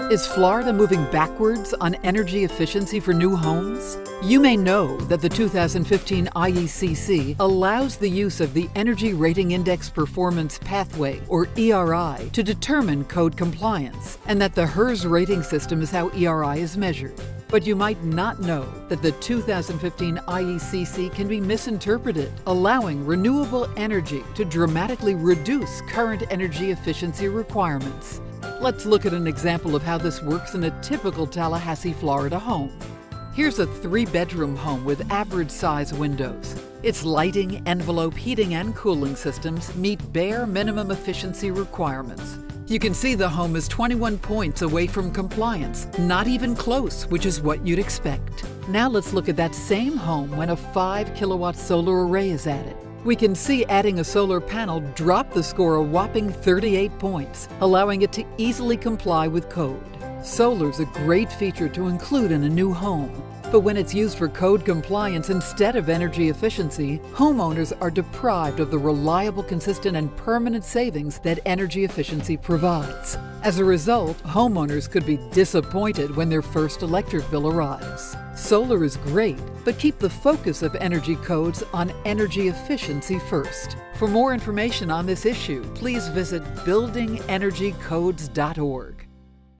Is Florida moving backwards on energy efficiency for new homes? You may know that the 2015 IECC allows the use of the Energy Rating Index Performance Pathway, or ERI, to determine code compliance, and that the HERS rating system is how ERI is measured. But you might not know that the 2015 IECC can be misinterpreted, allowing renewable energy to dramatically reduce current energy efficiency requirements. Let's look at an example of how this works in a typical Tallahassee, Florida home. Here's a 3-bedroom home with average size windows. Its lighting, envelope, heating, and cooling systems meet bare minimum efficiency requirements. You can see the home is 21 points away from compliance, not even close, which is what you'd expect. Now let's look at that same home when a 5-kilowatt solar array is added. We can see adding a solar panel dropped the score a whopping 38 points, allowing it to easily comply with code. Solar's a great feature to include in a new home, but when it's used for code compliance instead of energy efficiency, homeowners are deprived of the reliable, consistent, and permanent savings that energy efficiency provides. As a result, homeowners could be disappointed when their first electric bill arrives. Solar is great, but keep the focus of energy codes on energy efficiency first. For more information on this issue, please visit buildingenergycodes.org.